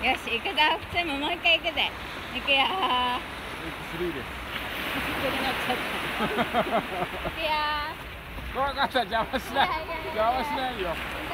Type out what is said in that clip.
よし、行くぞ。普通ももう一回行くぜ。行くよー。 3です。 行くよー。 分かった、邪魔しない。邪魔しないよ。